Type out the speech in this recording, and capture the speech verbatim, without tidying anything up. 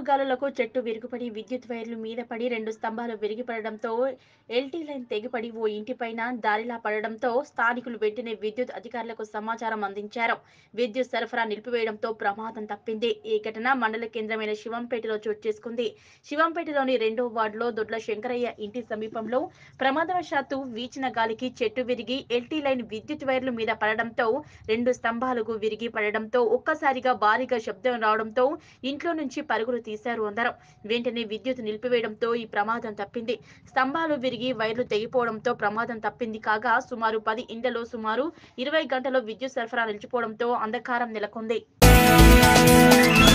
వడగాలులకు చెట్టు విరుగుపడి విద్యుత్ వైర్లు మీద పడి రెండు స్తంభాలు విరిగిపడడంతో ఎల్టీ లైన్ తెగిపడి ఓ ఇంటిపైన దారిలా పడడంతో స్థానికులు వెంటనే విద్యుత్ అధికారులకు సమాచారం అందించారు. విద్యుత్ సరఫరా నిలిపివేయడంతో ప్రమాదం తప్పింది. ఈ ఘటన మండల కేంద్రమైన శివంపేటలో చోటు చేసుకుంది. శివంపేటలోని రెండో వార్డులో దొడ్ల శంకరయ్య ఇంటి సమీపంలో ప్రమాదవశాత్తు వీచిన గాలికి చెట్టు విరిగి ఎల్టీ లైన్ విద్యుత్ వైర్లు మీద పడడంతో రెండు స్తంభాలకు విరిగి పడడంతో ఒక్కసారిగా భారీగా శబ్దం రావడంతో ఇంట్లో నుంచి పరుగులు తీశారు అందరం. వెంటనే విద్యుత్ నిలిపివేయడంతో ఈ ప్రమాదం తప్పింది. స్తంభాలు విరిగి వైర్లు తెగిపోవడంతో ప్రమాదం తప్పింది కాగా సుమారు పది ఇండ్లలో సుమారు ఇరవై గంటలు విద్యుత్ సరఫరా నిలిచిపోవడంతో అంధకారం నెలకొంది.